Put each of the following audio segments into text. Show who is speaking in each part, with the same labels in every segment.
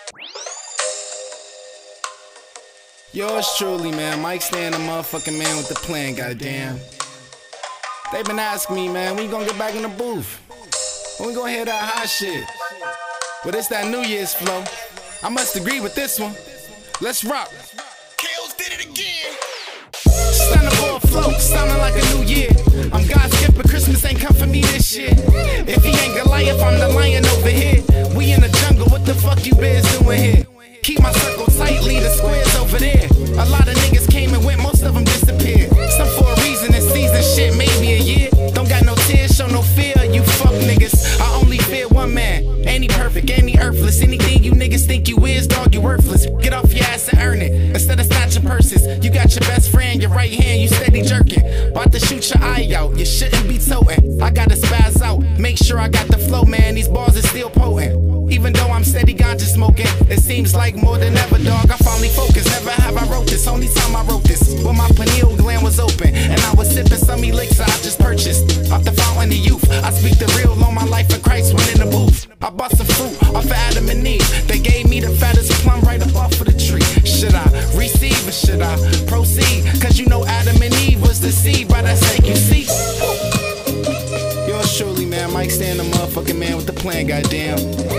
Speaker 1: Yours truly, man. Mike Stan, the motherfucking man with the plan, goddamn. They been asking me, man, when you gonna get back in the booth? When we gonna hear that hot shit? But it's that New Year's flow. I must agree with this one. Let's rock.
Speaker 2: Kills did it again.
Speaker 1: Stunning for a flow, sounding like a new year. I'm God's gift, but Christmas ain't come for me this year. If he ain't Goliath, I'm the lion over here. We in the jungle, what the fuck you bears doing here? Keep my circle tight, leave the squares over there. A lot of niggas came and went, most of them disappeared. Some for a reason, it's season shit, maybe a year. Don't got no tears, show no fear, you fuck niggas. I only fear one man, ain't he perfect, ain't he earthless. Anything you niggas think you is, dog, you worthless. Get off your ass and earn it, instead of snatching purses. You got your best friend, your right hand, you steady jerking. About to shoot your eye out, you shouldn't be toting. I gotta spaz out, make sure I got the flow, man, these bars are still potent. Even though I'm steady ganja smoking, it seems like more than ever, dog, I finally focus. Never have I wrote this, only time I wrote this when my pineal gland was open and I was sipping some elixir I just purchased off the fountain of youth. I speak the real on my life of Christ when in the booth. I bought some fruit off of Adam and Eve. They gave me the fattest plum right up off of the tree. Should I receive or should I proceed? Cause you know Adam and Eve was the seed, by that sake you see. Yours truly, man, Mike Stan, the motherfucking man with the plan, goddamn.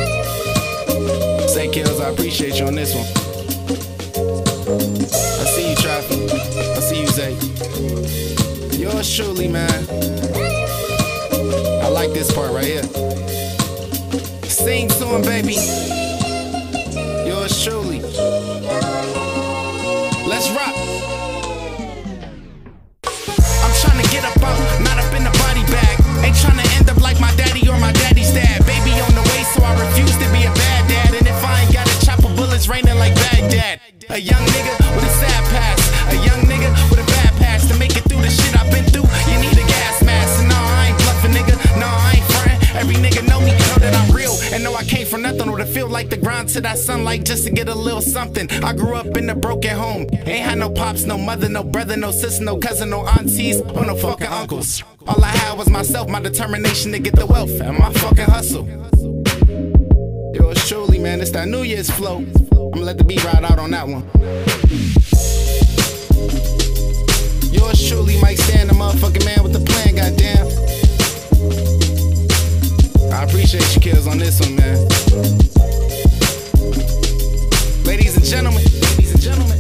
Speaker 1: Say Kills, I appreciate you on this one. I see you, Traffy. I see you, Zay. Yours truly, man. I like this part right here. Sing to him, baby. Yours truly. Let's rock. I'm trying to get up out, not up in the body bag. Ain't trying to end up like my daddy or my daddy's dad. Baby on the way, so I refuse to be a bad dad. And if I ain't got a chopper, bullets raining like Baghdad. A young nigga with a sad past, a young nigga with a bad past. To make it through the shit I've been through, you need a gas mask. And no, I ain't bluffing, nigga. No, I ain't frontin'. Every nigga know me, know that I'm real. And know I came from nothing, or to feel like the grind to that sunlight just to get a little something. I grew up in a broken home. Ain't had no pops, no mother, no brother, no sister, no cousin, no aunties, or no fucking uncles. All I had was myself, my determination to get the wealth, and my fucking hustle. Yours truly, man, it's that New Year's flow. I'ma let the beat ride out on that one. Yours truly, Mike Stan, the motherfucking man with the plan, goddamn. I appreciate you, Kills, on this one, man. Ladies and gentlemen,